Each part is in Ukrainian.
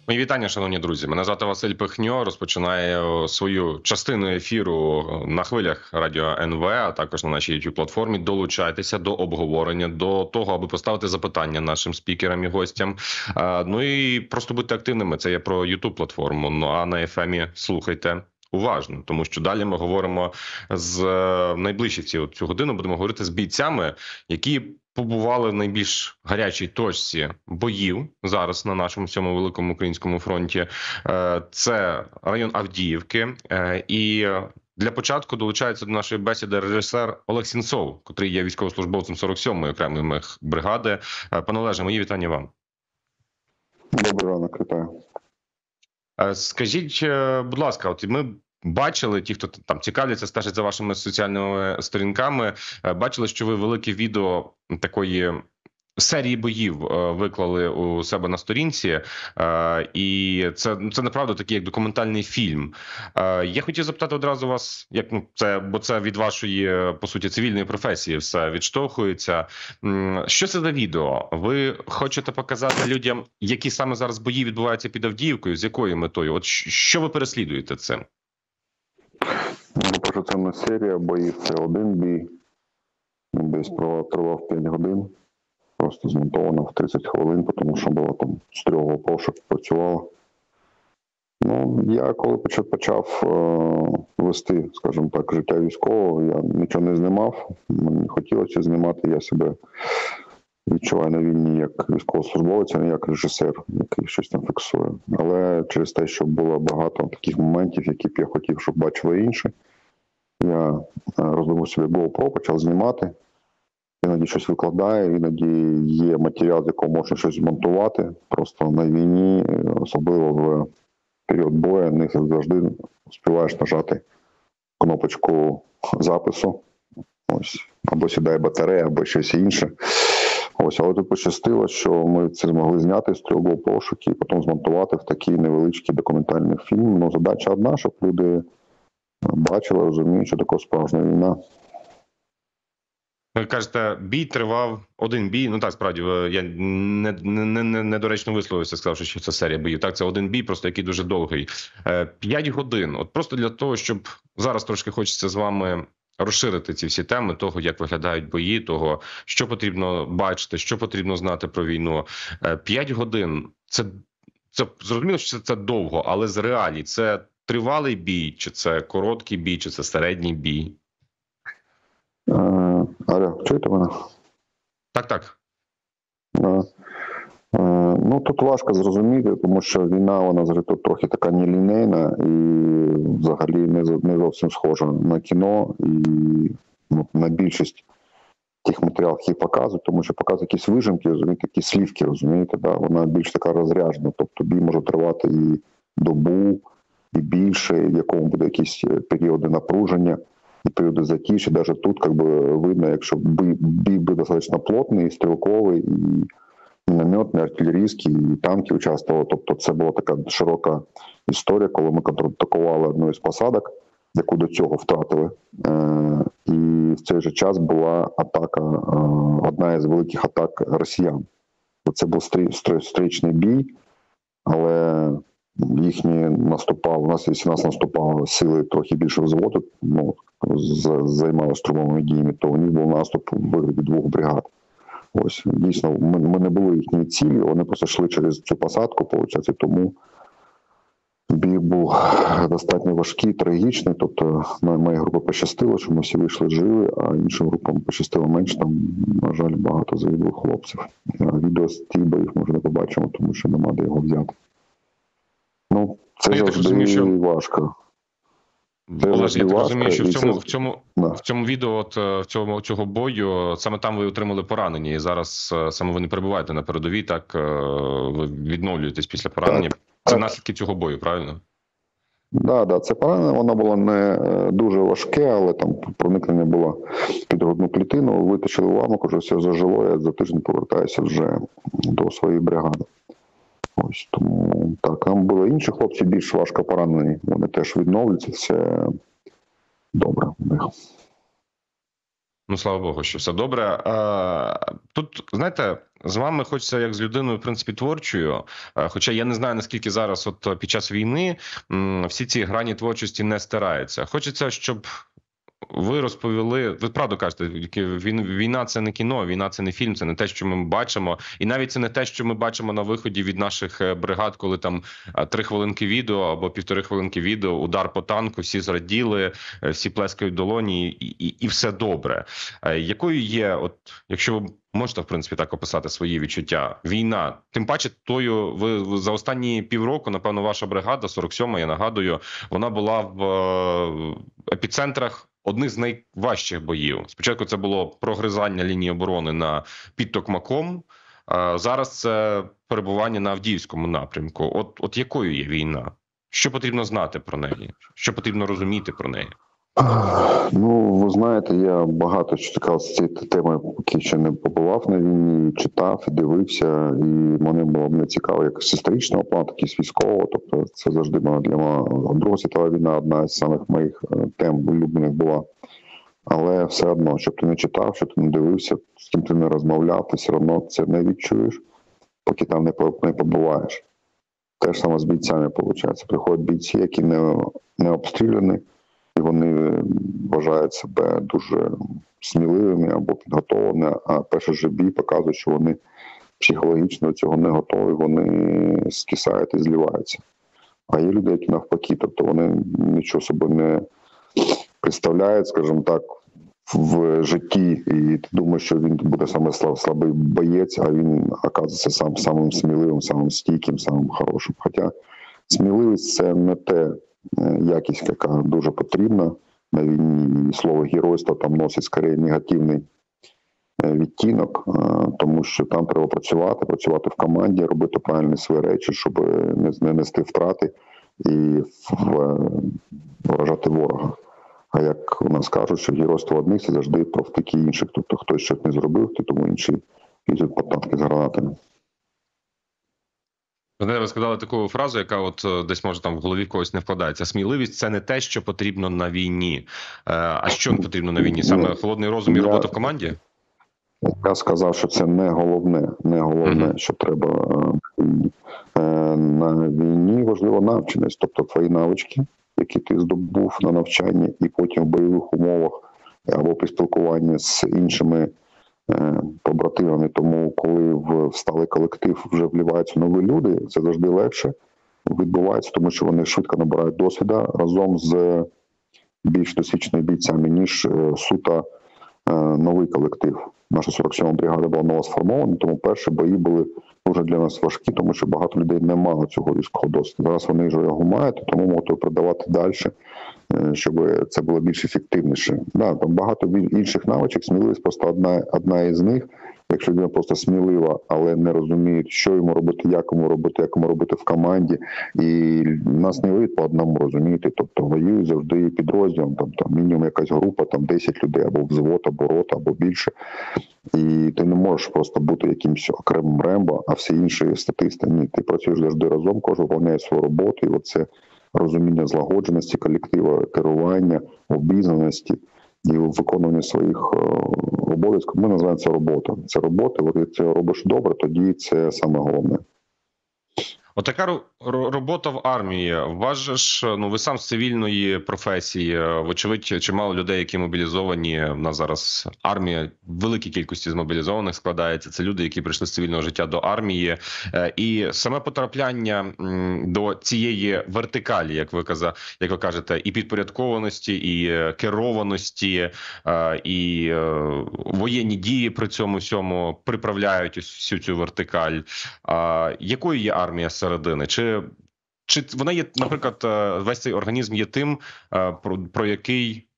Мої вітання, шановні друзі. Мене звати Василь Пихньо. Розпочинаю свою частину ефіру на хвилях радіо НВ, а також на нашій youtube платформі. Долучайтеся до обговорення, до того, аби поставити запитання нашим спікерам і гостям. Ну і просто будьте активними. Це є про youtube платформу. Ну а на FM слухайте уважно, тому що далі ми говоримо з найближчі цю годину. Будемо говорити з бійцями, які побували в найбільш гарячій точці боїв зараз на нашому цьому великому українському фронті. Це район Авдіївки. І для початку долучається до нашої бесіди режисер Олег Сінцов, котрий є військовослужбовцем 47-ї окремої бригади. Пане Олеже, мої вітання вам. Добрий ранок, вітаю. Скажіть, будь ласка, от ми бачили, ті, хто там цікавляться, стежать за вашими соціальними сторінками, бачили, що ви велике відео такої серії боїв виклали у себе на сторінці, і це направду такий як документальний фільм. Я хотів запитати одразу вас, як бо це від вашої, по суті, цивільної професії все відштовхується. Що це за відео? Ви хочете показати людям, які саме зараз бої відбуваються під Авдіївкою, з якою метою? От що ви переслідуєте цим? По-перше, це не серія боїв, це один бій. Десь тривав 5 годин. Просто змонтовано в 30 хвилин, тому що було там з 3 пошук працювало. Ну, я коли почав вести, скажімо так, життя військового, я нічого не знімав. Мені не хотілося знімати, я себе відчуваю на війні як військовослужбовець, а не як режисер, який щось там фіксує. Але через те, що було багато таких моментів, які б я хотів, щоб бачили інші, я роздобув собі GoPro, почав знімати. Іноді щось викладає, іноді є матеріал, з якого можна щось змонтувати. Просто на війні, особливо в період бою, не завжди успіваєш нажати кнопочку запису. Ось. Або сідає батарея, або щось інше. Ось, але тут пощастило, що ми це змогли зняти з 3 GoPro і потім змонтувати в такий невеличкий документальний фільм. Ну, задача одна, щоб люди бачили, розуміють, що таке справжня війна. Ви кажете, бій тривав, один бій, ну так, справді, я недоречно висловився, сказавши, що це серія боїв. Так, це один бій, просто який дуже довгий. 5 годин. От просто для того, щоб зараз трошки хочеться з вами розширити ці всі теми того, як виглядають бої, того, що потрібно бачити, що потрібно знати про війну. 5 годин – це зрозуміло, що це довго, але з реалій це тривалий бій, чи це короткий бій, чи це середній бій? Алло, чуєте мене? Так. Ну, тут важко зрозуміти, тому що війна, вона взагалі тут трохи така нелінейна і взагалі не зовсім схожа на кіно і на більшість тих матеріалів, які показують, тому що показують якісь вижимки, розумієте, якісь слівки, розумієте, да? Вона більш така розряджена, тобто бій може тривати і добу, і більше, і в якому буде якісь періоди напруження, і періоди затиші. Навіть тут как би видно, якщо бій буде достатньо плотний, стрілковий, і мінометний, артилерійський, і танки участвували. Тобто це була така широка історія, коли ми контратакували одну із посадок, яку до цього втратили. І в цей же час була атака, одна із великих атак росіян. Це був стрічний бій, але їхні у нас наступали сили трохи більше взводу, займали штурмовими діями, то у них був наступ у вигляді 2 бригад. Ось, дійсно, ми не були їхньої цілі, вони просто йшли через цю посадку, виходить, і тому бій був достатньо важкий, трагічний, тобто моїй групі пощастило, що ми всі вийшли живі, а іншим групам пощастило менше, там, на жаль, багато загиблих хлопців. Відео з тих боїв ми вже не побачимо, тому що нема де його взяти. Ну, це завжди важко. Олеже, я так розумію, що в цьому відео цього бою саме там ви отримали поранення, і зараз саме ви не перебуваєте на передовій, так ви відновлюєтесь після поранення. Це наслідки цього бою, правильно? Так, це поранення, воно було не дуже важке, але там проникнення було під грудну клітину, витащили уламок, уже все зажило, я за тиждень повертаюся вже до своєї бригади. Ось, тому так, там були інші хлопці більш важко поранені, вони теж відновлюються, все добре у них. Ну, слава Богу, що все добре. Тут, знаєте, з вами хочеться як з людиною, в принципі, творчою. Хоча я не знаю, наскільки зараз, от під час війни, всі ці грані творчості не стираються. Хочеться, щоб ви розповіли, ви правду кажете, війна – це не кіно, війна – це не фільм, це не те, що ми бачимо. І навіть це не те, що ми бачимо на виході від наших бригад, коли там 3 хвилинки відео або 1,5 хвилинки відео, удар по танку, всі зраділи, всі плескають долоні і все добре. Якою є, от якщо ви можете, в принципі, так описати свої відчуття, війна, тим паче тою, ви за останні півроку, напевно, ваша бригада, 47-ма, я нагадую, вона була в епіцентрах одних з найважчих боїв. Спочатку це було прогризання лінії оборони під Токмаком, а зараз це перебування на Авдіївському напрямку. От якою є війна? Що потрібно знати про неї? Що потрібно розуміти про неї? Ну, ви знаєте, я багато читав з цієї теми, поки ще не побував на війні, читав і дивився, і мене було не цікаво як з історичного плану, так і з військового. Тобто це завжди була для мене Друга світова війна, одна з самих моїх тем улюблених була. Але все одно, щоб ти не читав, щоб ти не дивився, з ким ти не розмовляв, ти все одно це не відчуєш, поки там не побуваєш. Те ж саме з бійцями, виходить. Приходять бійці, які не обстріляні, і вони вважають себе дуже сміливими або підготовленими, а перший же бій показує, що вони психологічно до цього не готові, вони скисають і зліваються. А є люди, які навпаки, тобто вони нічого собі не представляють, скажімо так, в житті, і ти думаєш, що він буде саме слабий боєць, а він оказується самим сміливим, самим стійким, самим хорошим. Хоча сміливість – це не те якість, яка дуже потрібна на війні. І слово геройство там носить скоріше негативний відтінок, тому що там треба працювати в команді, робити правильні свої речі, щоб не нести втрати і вражати ворога. А як у нас кажуть, що геройство одних – це завжди про втики інших. Тобто хтось щось не зробив, тому інші лізуть по танки з гранатами. Ви сказали таку фразу, яка от десь може там в голові когось не вкладається. Сміливість – це не те, що потрібно на війні. А що потрібно на війні? Саме холодний розум і робота в команді? Я сказав, що це не головне, що треба на війні. Важливо навченість, тобто твої навички, які ти здобув на навчанні, і потім в бойових умовах або при спілкуванні з іншими побратимами. Тому коли в сталий колектив вже вливаються нові люди, це завжди легше відбувається, тому що вони швидко набирають досвіду разом з більш досвідченими бійцями, ніж суто новий колектив. Наша 47-ма бригада була новосформована, тому перші бої були дуже для нас важкі, тому що багато людей не мало цього військового досвіду. Зараз вони вже його мають, тому можуть продавати далі, щоб це було більш ефективніше. Да, там багато інших навичок, сміливість просто одна із них. Якщо людина просто смілива, але не розуміє, що йому робити, як йому робити в команді, і нас не воюють по одному, розумієте, тобто воюють завжди підрозділом, там мінімум якась група, там 10 людей, або взвод, або рота, або більше. І ти не можеш просто бути якимось окремим Рембо, а всі інші статисти. Ні, ти працюєш завжди разом, кожен виконує свою роботу, і оце розуміння злагодженості колективу, керування, обізнаності і виконування своїх обов'язків. Ми називаємо це робота. Це робота, якщо ти це робиш добре, тоді це саме головне. Отака робота в армії. Вас же ж, ви сам з цивільної професії, вочевидь, чимало людей, які мобілізовані. У нас зараз армія, в великій кількості змобілізованих складається. Це люди, які прийшли з цивільного життя до армії. І саме потрапляння до цієї вертикалі, як ви кажете, і підпорядкованості, і керованості, і воєнні дії при цьому всьому приправляють всю цю вертикаль. Якою є армія середини? Чи вона є, наприклад, весь цей організм є тим, про який,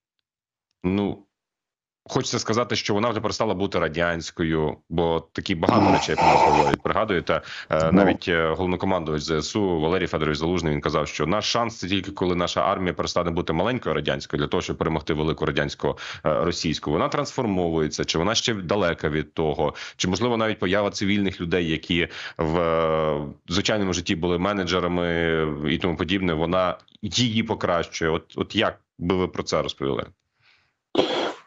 хочеться сказати, що вона вже перестала бути радянською, бо такі багато речей про нас говорять. Пригадуєте, навіть головнокомандувач ЗСУ Валерій Федорович Залужний, він казав, що наш шанс – це тільки коли наша армія перестане бути маленькою радянською для того, щоб перемогти велику радянсько-російську. Вона трансформовується, чи вона ще далека від того, чи, можливо, навіть поява цивільних людей, які в звичайному житті були менеджерами і тому подібне, вона її покращує. От як би ви про це розповіли?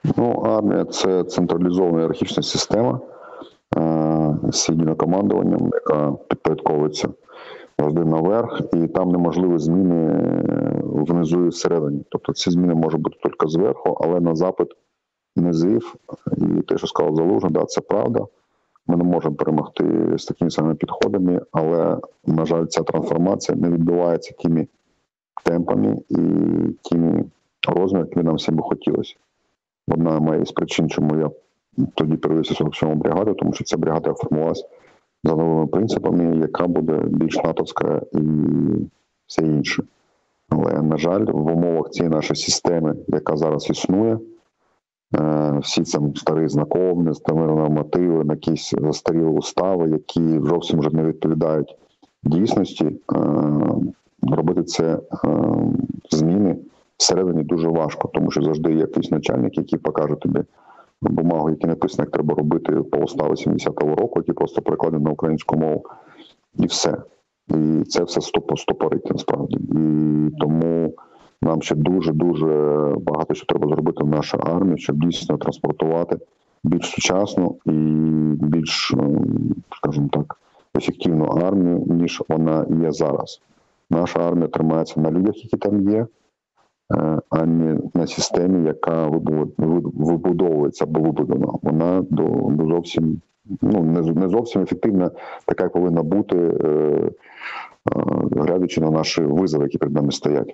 Ну, армія – це централізована ієрархічна система з єдиним командуванням, яка підпорядковується завжди наверх, і там неможливі зміни внизу і всередині. Тобто ці зміни можуть бути тільки зверху, але на запит низів, і те, що сказав Залужний, да, це правда. Ми не можемо перемогти з такими самими підходами, але, на жаль, ця трансформація не відбувається тими темпами і тими розмірами, які нам всім би хотілося. Одна з причин, чому я тоді перевівся 47-му бригаду, тому що ця бригада формувалася за новими принципами, яка буде більш натовська і все інше. Але, на жаль, в умовах цієї нашої системи, яка зараз існує, всі там старі знакомі, старі нормативи, якісь застарілі устави, які зовсім вже не відповідають дійсності, робити це зміни всередині дуже важко, тому що завжди є якийсь начальник, який покаже тобі бумагу, які написано, як треба робити по уставу 70-го року, які просто перекладені на українську мову, і все. І це все стопорить, насправді. І тому нам ще дуже-дуже багато що треба зробити в нашій армії, щоб дійсно транспортувати більш сучасну і більш, скажімо так, ефективну армію, ніж вона є зараз. Наша армія тримається на людях, які там є, а не на системі, яка вибудовується або вибудована. Вона зовсім, не зовсім ефективна, така, як повинна бути, глядячи на наші визови, які перед нами стоять.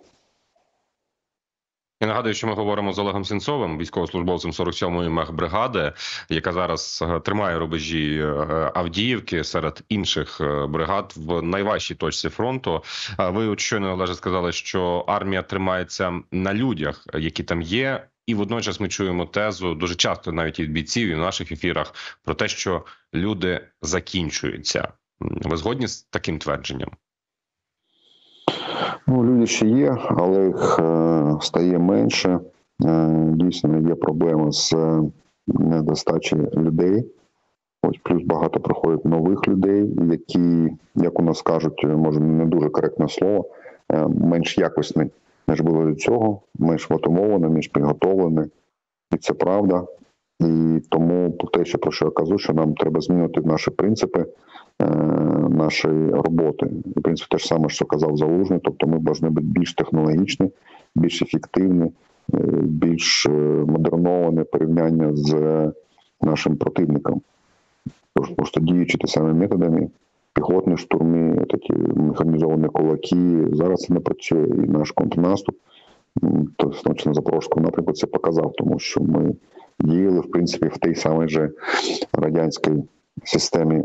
Я нагадую, що ми говоримо з Олегом Сенцовим, військовослужбовцем 47-ї мехбригади, яка зараз тримає рубежі Авдіївки серед інших бригад в найважчій точці фронту. Ви щойно, Олеже, сказали, що армія тримається на людях, які там є, і водночас ми чуємо тезу дуже часто навіть від бійців і в наших ефірах про те, що люди закінчуються. Ви згодні з таким твердженням? Люди ще є, але їх стає менше. Дійсно, є проблема з недостачею людей. Ось плюс багато приходить нових людей, які, як у нас кажуть, може не дуже коректне слово, менш якісні, ніж було до цього, менш мотивовані, менш підготовлені. І це правда. І тому те, про що я кажу, що нам треба змінити наші принципи нашої роботи. В принципі, те ж саме, що казав Залужний, тобто ми повинні бути більш технологічні, більш ефективні, більш модерновані порівняння з нашим противником. Тож просто діючи тими самими методами, піхотні штурми, такі механізовані кулаки, зараз це не працює. І наш контрнаступ, на Запорізькому напрямку, це показав, тому що ми діяли, в принципі, в тій самій же радянській системі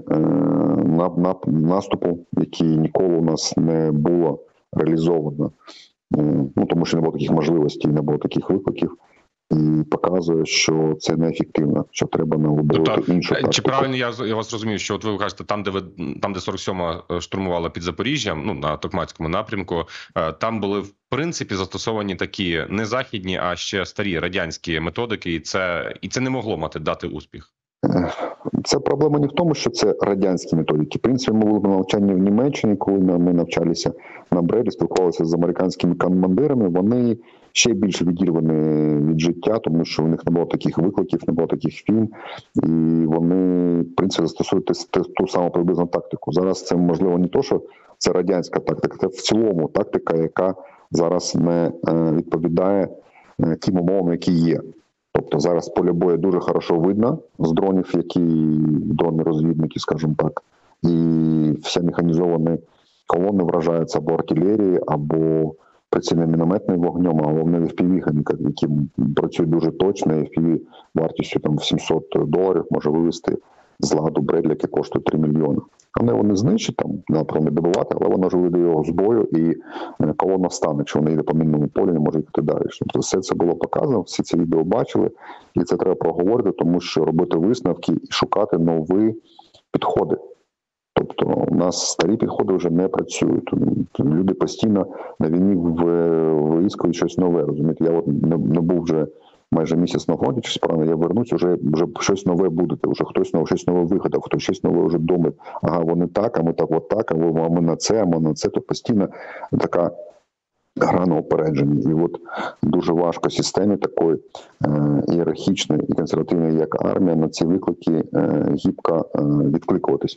наступу, який ніколи у нас не було реалізовано. Тому що не було таких можливостей, не було таких викликів. І показує, що це неефективно, що треба вибудувати іншу тактику. Чи правильно я вас розумію, що от ви кажете, там, де 47-ма штурмувала під Запоріжжям, на Токмацькому напрямку, там були в принципі застосовані такі не західні, а ще старі радянські методики, і це не могло дати успіх? Це проблема не в тому, що це радянські методики. В принципі, ми були на навчанні в Німеччині, коли ми навчалися на Брелі, спілкувалися з американськими командирами, вони ще більше відірвані від життя, тому що у них не було таких викликів, не було таких фільм, і вони, в принципі, застосують ту саму приблизну тактику. Зараз це, можливо, не то, що це радянська тактика, це в цілому тактика, яка зараз не відповідає тим умовам, які є. Тобто зараз поле бою дуже хорошо видно з дронів, які дрони-розвідники, скажімо так, і всі механізовані колони вражаються або артилерією, або прицільним мінометним вогнем, а головне FPV-гами, які працюють дуже точно, FPV вартістю там $700 може вивести з ладу Бредлі, який коштує 3 мільйони. Вони знищать, там, напевно, добивати, але вона ж виведе його з бою, і колона встане, якщо вона йде по мінному полі, не може їхати далі. Тобто все це було показано, всі ці відео бачили, і це треба проговорити, тому що робити висновки і шукати нові підходи. Тобто у нас старі підходи вже не працюють. Люди постійно на війні виискують щось нове, розумієте? Я не був вже майже місяць на фронті, чи справді я вернусь, вже щось нове буде, вже хтось щось нове вигадав, хтось щось нове вже думає, ага, вони так, а ми так, от так, а ми на це, то постійно така гра на опередження. І от дуже важко системі такої ієрархічної і консервативної, як армія, на ці виклики гібко відкликуватись.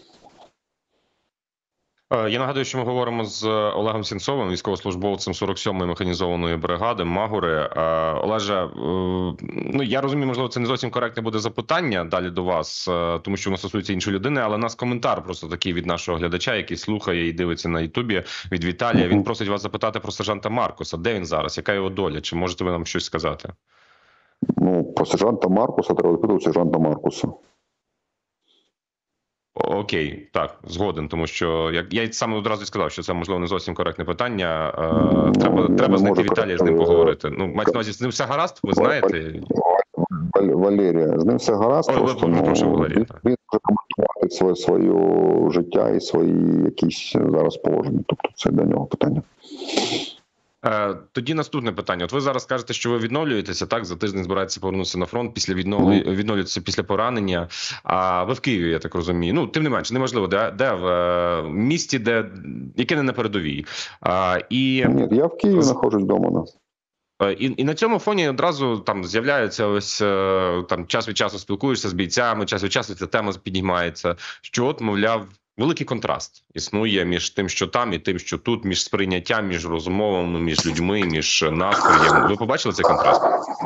Я нагадую, що ми говоримо з Олегом Сенцовим, військовослужбовцем 47-ї механізованої бригади Магури. Олеже, ну я розумію, можливо, це не зовсім коректне буде запитання далі до вас, тому що воно стосується іншої людини, але у нас коментар просто такий від нашого глядача, який слухає і дивиться на Ютубі, від Віталія. Він просить вас запитати про сержанта Маркуса. Де він зараз? Яка його доля? Чи можете ви нам щось сказати? Ну, про сержанта Маркуса треба запитувати сержанта Маркуса. Окей, так, згоден, тому що я саме одразу сказав, що це, можливо, не зовсім коректне питання. Треба знайти Віталія, з ним поговорити. Ну, мається на увазі, з ним все гаразд, ви знаєте? Валерія, з ним все гаразд, просто він може коментувати своє життя і свої якісь зараз положення. Тобто це для нього питання. Тоді наступне питання. От ви зараз кажете, що ви відновлюєтеся, так? За тиждень збираєтеся повернутися на фронт, після відновлюєтеся після поранення. А ви в Києві, я так розумію. Ну, тим не менше, неможливо, де в місті, яке не на передовій. Ні, я в Києві знаходжусь вдома. І на цьому фоні одразу там з'являється ось там час від часу спілкуєшся з бійцями, час від часу ця тема піднімається, що от, мовляв, великий контраст існує між тим, що там, і тим, що тут, між сприйняттям, між розмовами, між людьми, між настроєм. Ви побачили цей контраст?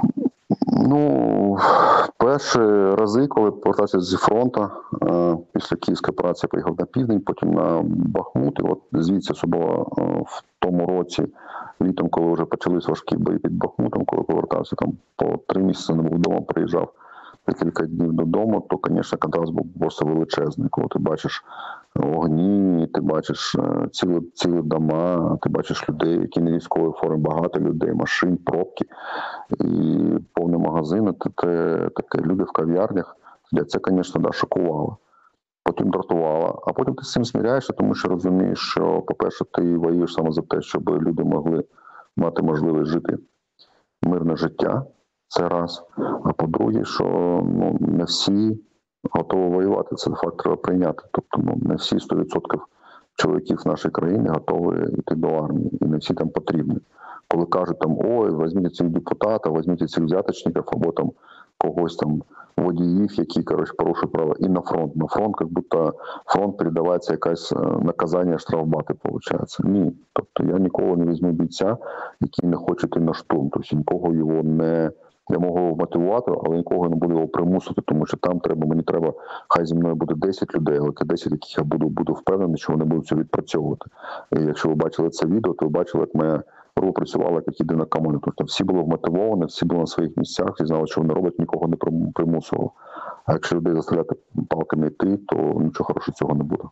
Ну, перші рази, коли повертався зі фронту, після Київської операції поїхав на південь, потім на Бахмут, і от звідси особливо в тому році, літом, коли вже почались важкі бої під Бахмутом, коли повертався там по 3 місяці, не був вдома, приїжджав декілька днів додому, то, звісно, контраст був просто величезний. Коли ти бачиш вогні, ти бачиш цілі дома, ти бачиш людей, які не військової форми, багато людей, машин, пробки і повні магазини, таке люди в кав'ярнях. Це, звісно, да, шокувало. Потім дратувало, а потім ти з цим смиряєшся, тому що розумієш, що, по-перше, ти воюєш саме за те, щоб люди могли мати можливість жити мирне життя. Це раз. А по-друге, що не всі готові воювати. Це факт треба прийняти. Тобто не всі 100% чоловіків нашої країни готові йти до армії. І не всі там потрібні. Коли кажуть, там, ой, візьміть цих депутатів, візьміть цих взяточників, або там когось там водіїв, які, порушують права, і на фронт. На фронт, як будто фронт передавається якесь наказання штрафбати, виходить. Ні. Тобто я ніколи не візьму бійця, який не хоче йти на штурм. Тобто нікого його не... Я можу його мотивувати, але нікого не буду його примусити, тому що там мені треба, хай зі мною буде 10 людей, але ті 10, яких я буду впевнений, що вони будуть це відпрацьовувати. І якщо ви бачили це відео, то ви бачили, як моя група працювала як єдина команда. Тобто всі були вмотивовані, всі були на своїх місцях, всі знали, що вони роблять, нікого не примусували. А якщо людей заставляти палками йти, то нічого хорошого цього не буде.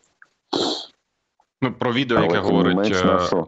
Ну, про відео, яке говорить...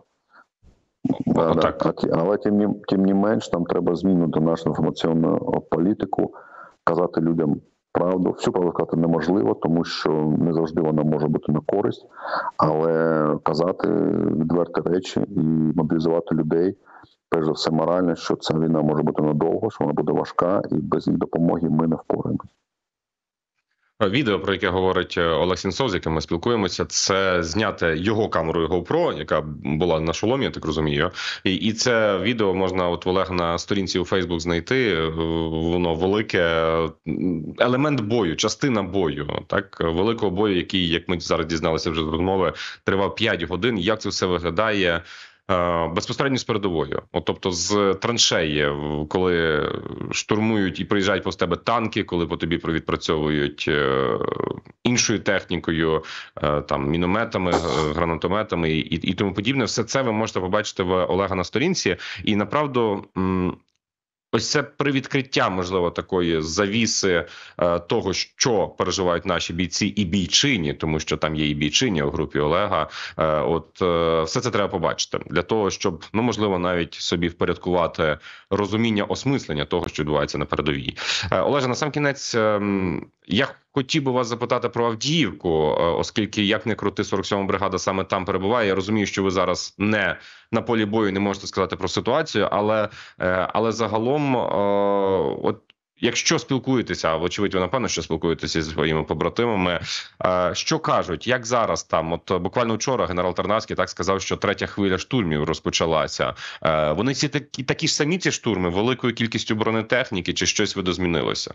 Але тим не менш, нам треба змінити нашу інформаційну політику, казати людям правду. Всю правду сказати неможливо, тому що не завжди вона може бути на користь, але казати відверті речі і мобілізувати людей, перш за все морально, що ця війна може бути надовго, що вона буде важка, і без їх допомоги ми не впораємося. Відео, про яке говорить Олег Сенцов, з яким ми спілкуємося, це зняте його камерою GoPro, яка була на шоломі, я так розумію. І це відео можна от в Олега на сторінці у Facebook знайти. Воно велике, елемент бою, частина бою, так, великого бою, який, як ми зараз дізналися вже з розмови, тривав 5 годин. Як це все виглядає? Безпосередньо з передовою, тобто з траншеї, коли штурмують і приїжджають повз тебе танки, коли по тобі відпрацьовують іншою технікою, там мінометами, гранатометами і тому подібне. Все це ви можете побачити в Олега на сторінці. І направду ось це привідкриття, можливо, такої завіси того, що переживають наші бійці і бійчині, тому що там є і бійчині у групі Олега. Все це треба побачити для того, щоб, можливо, навіть собі впорядкувати розуміння, осмислення того, що відбувається на передовій. Олеже, насамкінець, я хотів би вас запитати про Авдіївку, оскільки, як не крути, 47-ма бригада саме там перебуває. Я розумію, що ви зараз не на полі бою, не можете сказати про ситуацію, але загалом, от якщо спілкуєтеся, вочевидь, ви напевно, що спілкуєтеся зі своїми побратимами, що кажуть, як зараз там? От буквально вчора генерал Тарнавський так сказав, що третя хвиля штурмів розпочалася. Вони всі такі ж самі ці штурми, великою кількістю бронетехніки, чи щось видозмінилося?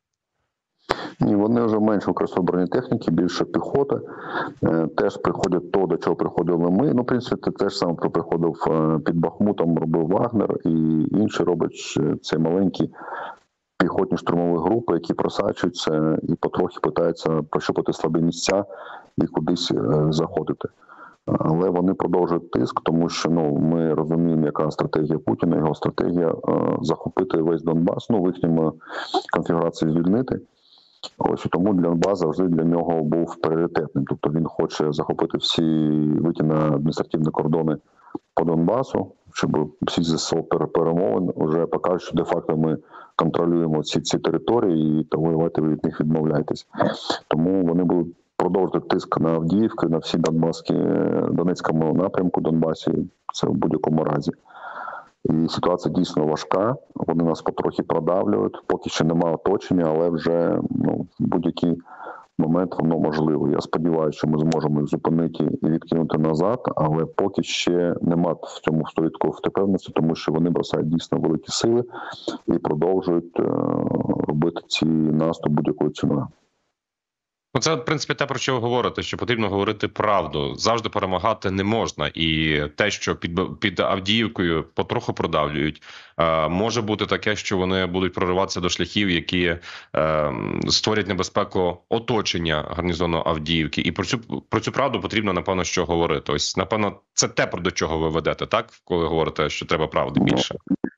Ні, вони вже менше використовують бронетехніки, більше піхоти. Теж приходять то, до чого приходили ми. Ну, в принципі, це теж саме приходив під Бахмутом, робив Вагнер, і інші роблять це маленькі піхотні штурмові групи, які просачуються і потрохи питаються прощупати слабі місця і кудись заходити. Але вони продовжують тиск, тому що ми розуміємо, яка стратегія Путіна, його стратегія захопити весь Донбас, в їхньому конфігурації звільнити. Ось і тому Донбас завжди для нього був пріоритетним. Тобто він хоче захопити вийти на адміністративні кордони по Донбасу, щоб всі ЗСУ перемовин вже покажуть, що де-факто ми контролюємо ці території і то воювати від них відмовляйтесь. Тому вони будуть продовжувати тиск на Авдіївку, на всі Донецькому напрямку Донбасі, це в будь-якому разі. І ситуація дійсно важка, вони нас потрохи продавлюють, поки що немає оточення, але вже в будь-який момент воно можливо. Я сподіваюся, що ми зможемо їх зупинити і відкинути назад, але поки ще немає в цьому 100% впевненості, тому що вони бросають дійсно великі сили і продовжують робити ці наступ будь-якою ціною. Це, в принципі, те, про що ви говорите, що потрібно говорити правду. Завжди перемагати не можна. І те, що під Авдіївкою потроху продавлюють, може бути таке, що вони будуть прориватися до шляхів, які створять небезпеку оточення гарнізону Авдіївки. І про цю правду потрібно, напевно, що говорити. Ось, напевно, це те, до чого ви ведете, так? Коли говорите, що треба правди більше.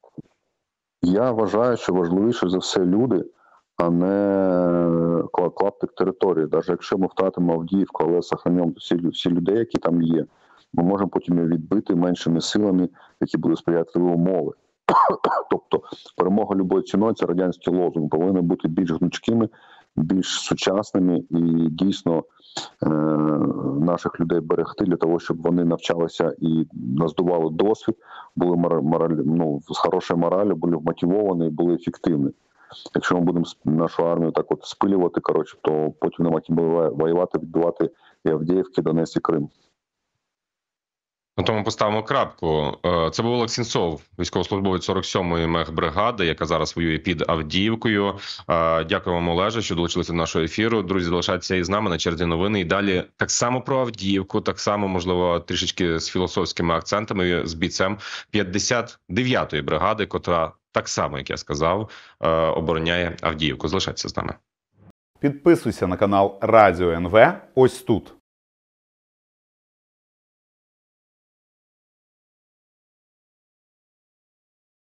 Я вважаю, що важливіше за все люди, а не клаптик території. Навіть якщо ми втратимо Авдіївку, але сохранимо всі людей, які там є, ми можемо потім її відбити меншими силами, які будуть сприяти умови. Тобто перемога любою ціною – це радянський лозунг. Повинні бути більш гнучкими, більш сучасними і дійсно наших людей берегти для того, щоб вони навчалися і наздували досвід, були з хорошою моралю, були вмотивовані, були ефективні. Якщо ми будемо нашу армію так от спилювати, то потім нема ким воювати, відбивати і Авдіївки, і Донець, і Крим. На тому поставимо крапку. Це був Олег Сенцов, військовослужбовець 47-ї мехбригади, яка зараз воює під Авдіївкою. Дякую вам, Олеже, що долучилися до нашого ефіру. Друзі, залишайтеся із нами на черзі новини. І далі так само про Авдіївку, так само, можливо, трішечки з філософськими акцентами, з бійцем 59-ї бригади, котра так само, як я сказав, обороняє Авдіївку. Залишайтеся з нами. Підписуйся на канал Радіо НВ ось тут.